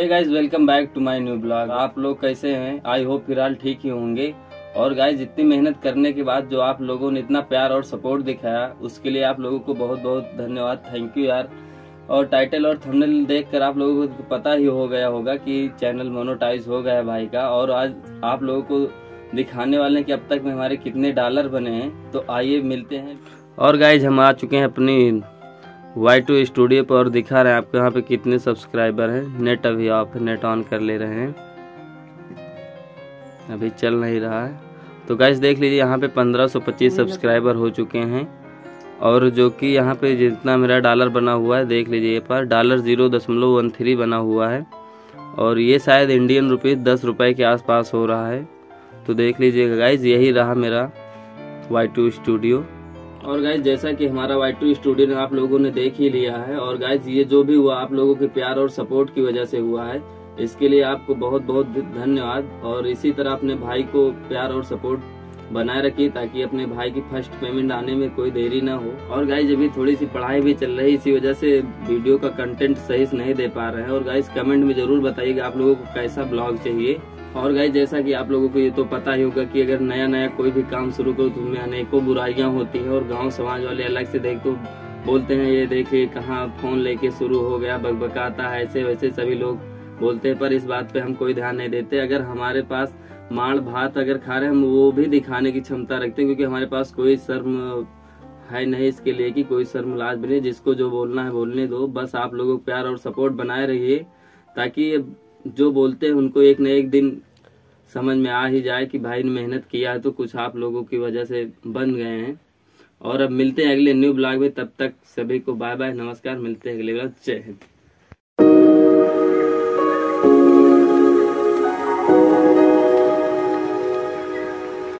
Hey guys, welcome back to my new blog. आप लोग कैसे हैं? आई होप फिलहाल ठीक ही होंगे। और गाइज, इतनी मेहनत करने के बाद जो आप लोगों ने इतना प्यार और सपोर्ट दिखाया उसके लिए आप लोगों को बहुत बहुत धन्यवाद। थैंक यू यार। और टाइटल और थंबनेल देखकर आप लोगों को पता ही हो गया होगा कि चैनल मोनेटाइज हो गया है भाई का। और आज आप लोगों को दिखाने वाले हैं कि अब तक में हमारे कितने डॉलर बने हैं। तो आइए मिलते हैं। और गाइज, हम आ चुके हैं अपनी Y2 स्टूडियो पर और दिखा रहे हैं आपको यहाँ पे कितने सब्सक्राइबर हैं। नेट अभी ऑफ है, नेट ऑन कर ले रहे हैं, अभी चल नहीं रहा है। तो गाइस देख लीजिए, यहाँ पे 1525 सब्सक्राइबर हो चुके हैं। और जो कि यहाँ पे जितना मेरा डॉलर बना हुआ है देख लीजिए, ये पर डॉलर 0.13 बना हुआ है। और ये शायद इंडियन रुपीज़ 10 रुपये के आसपास हो रहा है। तो देख लीजिएगा गाइज, यही रहा मेरा Y2 स्टूडियो। और गाइज, जैसा कि हमारा Y2 स्टूडियो ने आप लोगों ने देख ही लिया है। और गाइज, ये जो भी हुआ आप लोगों के प्यार और सपोर्ट की वजह से हुआ है, इसके लिए आपको बहुत बहुत धन्यवाद। और इसी तरह अपने भाई को प्यार और सपोर्ट बनाए रखिए ताकि अपने भाई की फर्स्ट पेमेंट आने में कोई देरी ना हो। और गाइज, अभी थोड़ी सी पढ़ाई भी चल रही है, इसी वजह से वीडियो का कंटेंट सही से नहीं दे पा रहे हैं। और गाइज, कमेंट में जरूर बताइएगा आप लोगों को कैसा ब्लॉग चाहिए। और गाइस, जैसा कि आप लोगों को ये तो पता ही होगा कि अगर नया कोई भी काम शुरू करो तो उसमें अनेकों बुराइयां होती हैं। और गांव समाज वाले अलग से देख तो बोलते हैं, ये देखिए कहाँ फोन लेके शुरू हो गया, बकबकाता है, ऐसे वैसे सभी लोग बोलते हैं। पर इस बात पे हम कोई ध्यान नहीं देते। अगर हमारे पास माड़ भात अगर खा रहे हैं, हम वो भी दिखाने की क्षमता रखते हैं, क्योंकि हमारे पास कोई शर्म है नहीं इसके लिए कि कोई शर्म लाज भी नहीं। जिसको जो बोलना है बोलने दो। बस आप लोगों को प्यार और सपोर्ट बनाए रहिए ताकि जो बोलते हैं उनको एक न एक दिन समझ में आ ही जाए कि भाई ने मेहनत किया है, तो कुछ आप लोगों की वजह से बन गए हैं। और अब मिलते हैं अगले न्यू ब्लॉग में। तब तक सभी को बाय बाय, नमस्कार। मिलते हैं अगले ब्लॉग। जय हिंद।